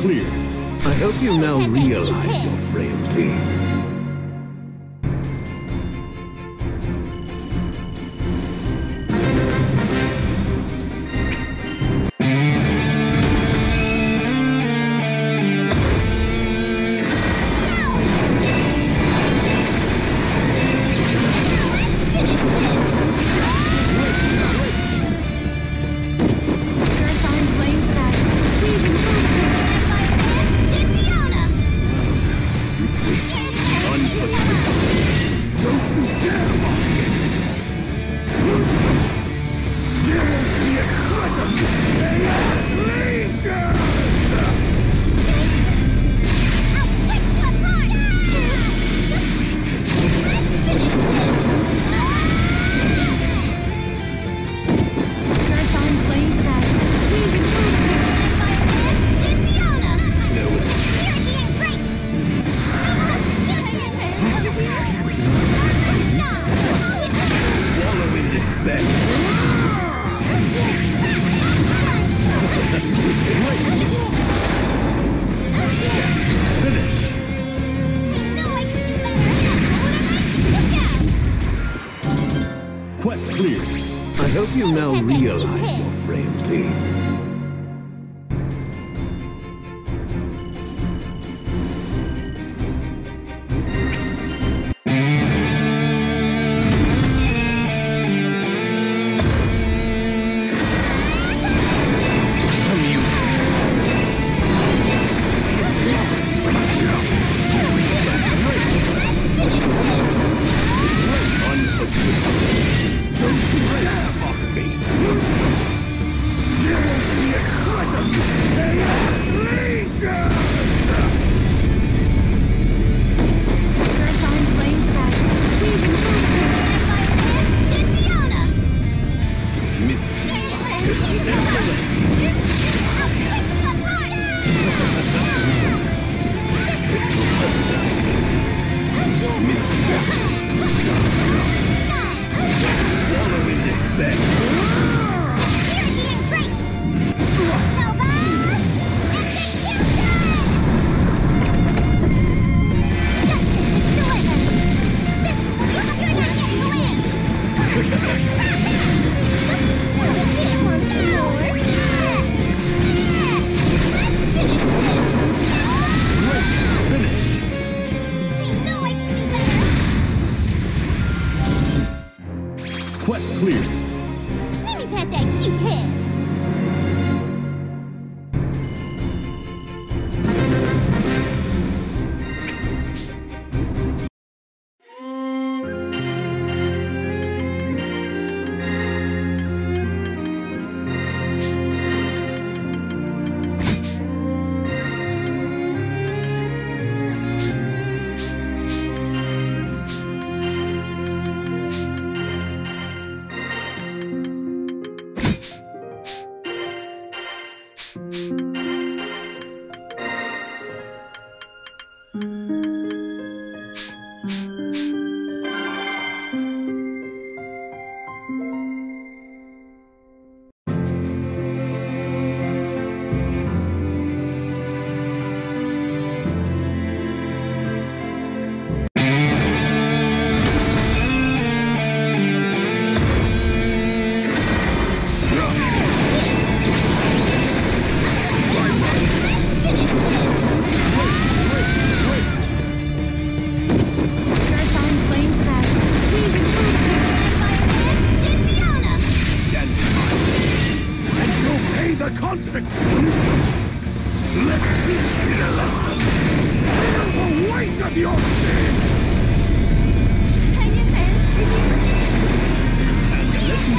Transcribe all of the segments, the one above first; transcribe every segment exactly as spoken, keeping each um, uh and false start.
clear. I hope you now realize your frailty. Quest clear. I hope you now realize your frailty. Quest clear. Let me pat that cute head. The consequence. Let this be the lesson. Feel the weight of your sins. Hang your head. Listen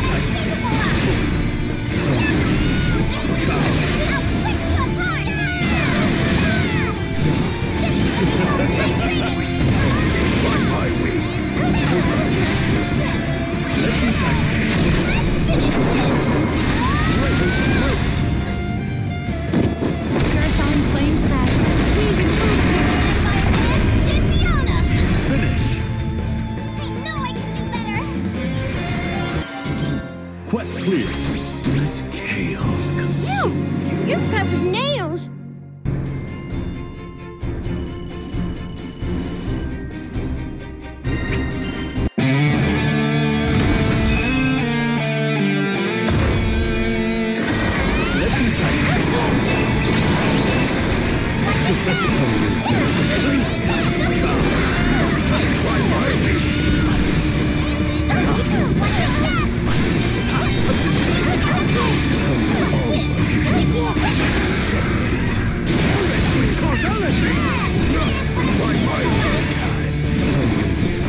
by my wings. Listen Purifying flames of ash. Weaving through the Gentiana. Finish. I know I can do better. Quest clear. Let chaos consume you. You're covered in nails.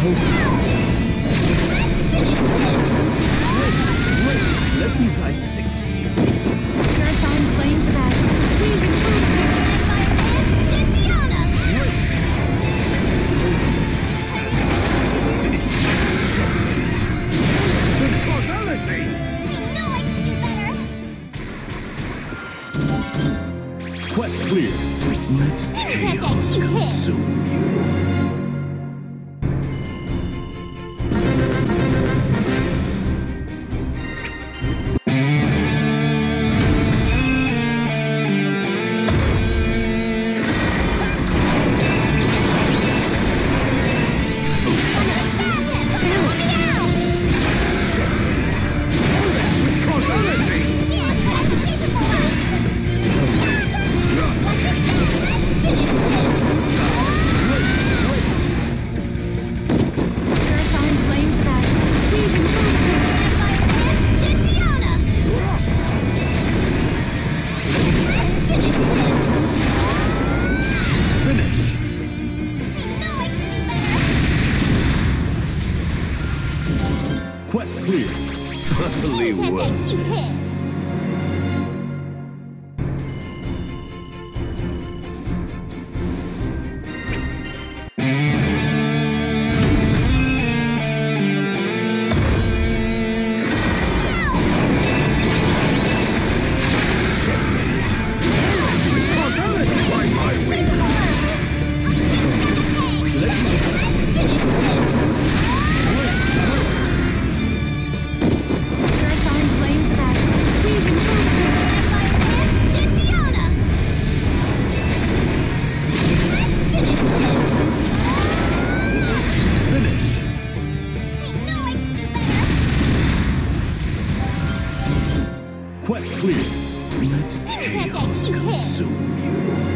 Let me dissect you. Purifying flames of ash. Please improve by advanced Gentiana. Causality! I know I can do better. Quest clear. Let chaos consume you. Purifying flames of ash. Please improve by advanced Gentiana. Finish. I know I can do better. Quest clear. Utterly worth. Keep hit. Purifying flames of ash. Please improve by advanced Gentiana. Finish. I know I can do better. Quest clear. Let chaos Keep hit. consume you.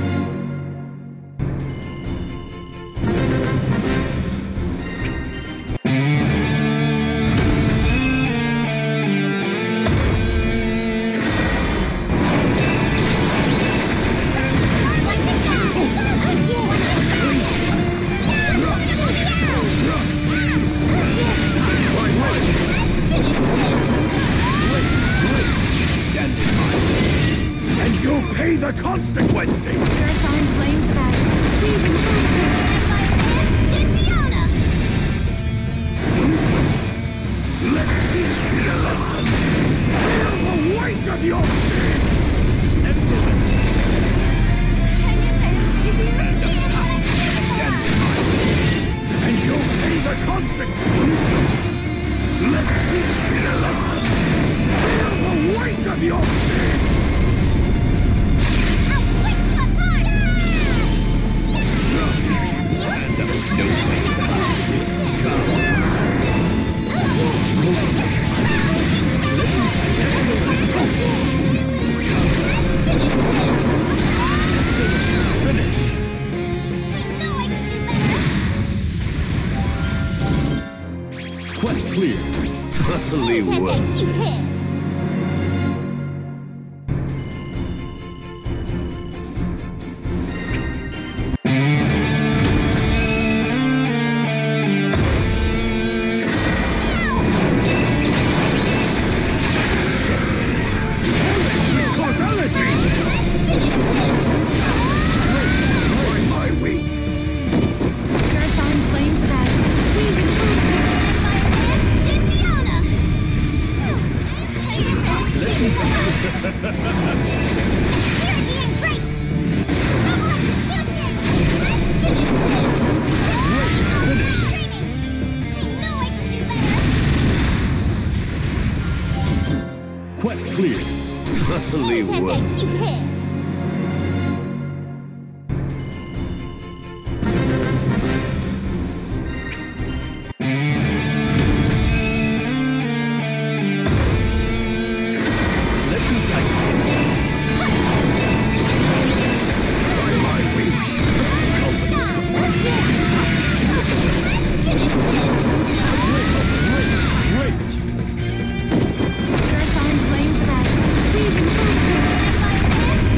And you'll pay the consequences! Purifying flames of ash. Please improve by advanced Gentiana. Let this be a lesson! Feel the weight of your sin! Excellent! And you'll pay the consequences! Let this be a lesson! Feel the weight of your sin! Finish! Quest clear. Utterly worth. Keep hit. Causality! Join my weak. Purifying flames of ash. Please improve by advanced Gentiana. Quest clear. Utterly worth. Keep hit. Let me dissect you. Join my weak. Great. Purifying flames of ash. Please improve by advanced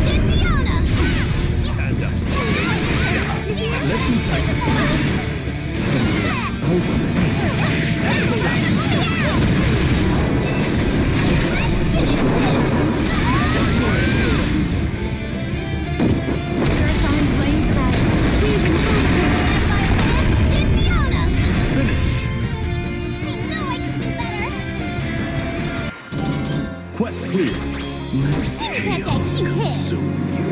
clear. Let chaos consume you.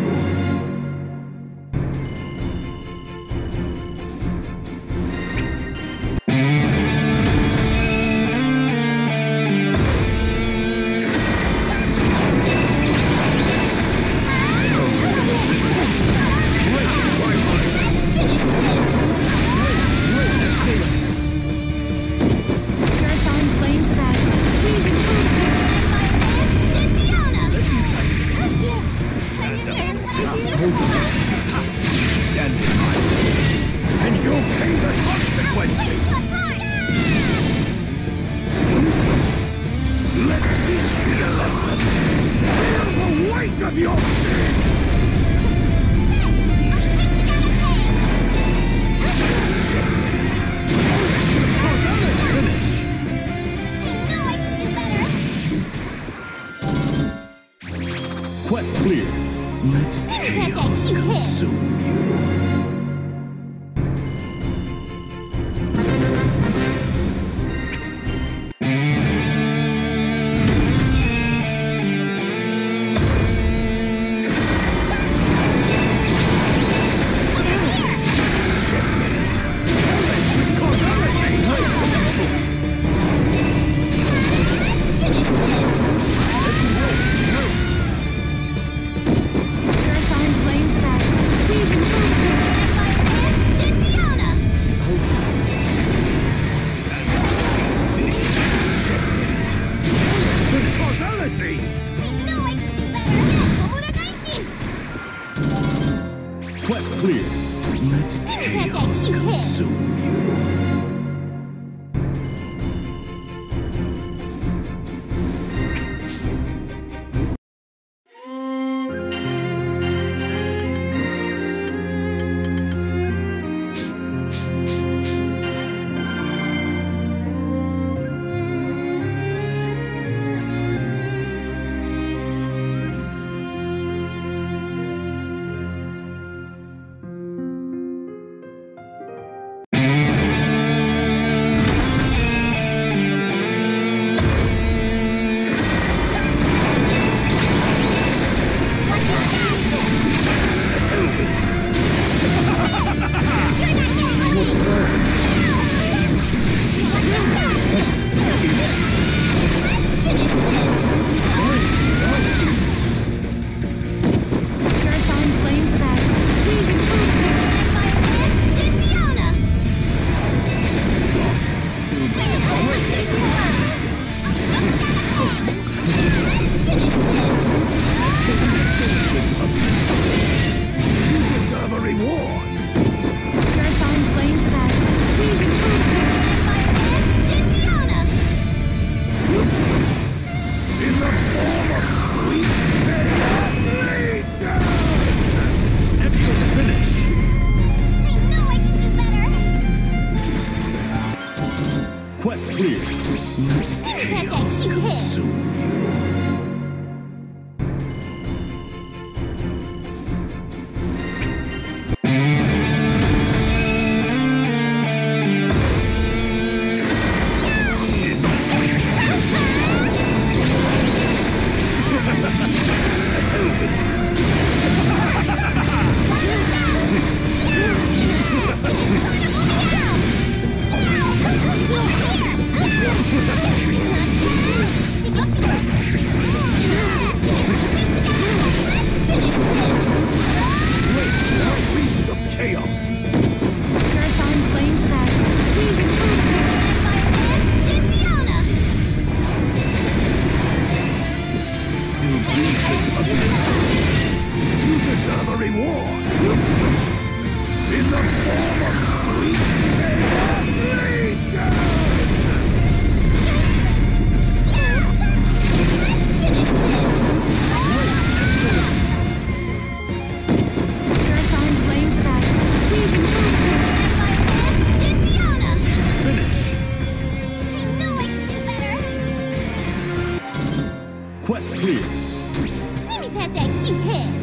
Quest clear. Let chaos consume you. Quest clear. Let chaos consume you. Quest clear. Let chaos consume you. Quest clear. Let me pat that cute head.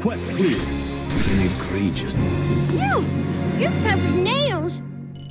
Quest clear. Egregious. You! You're covered in nails!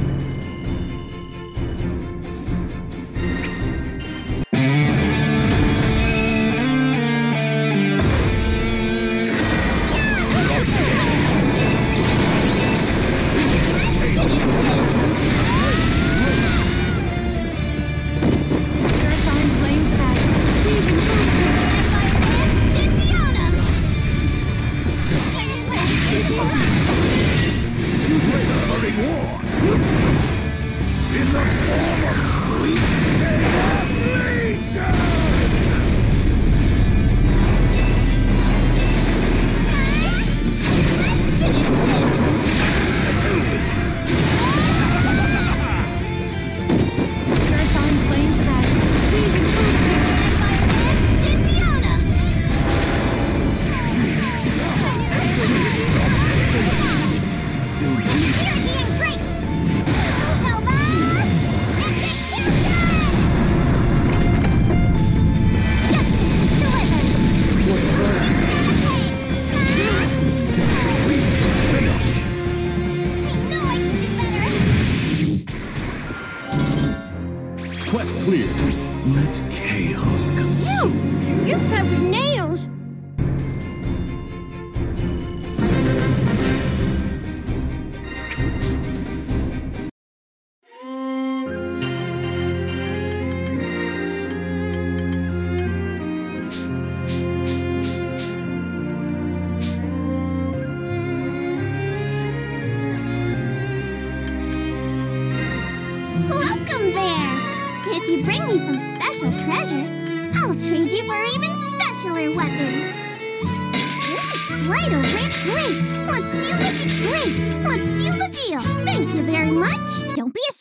Quest clear. Let chaos consume you. You're covered in nails! Welcome there! If you bring me some special treasure, I'll trade you for even specialer weapons. Right away, great! Let's seal the great! Let's seal the deal! Thank you very much! Don't be a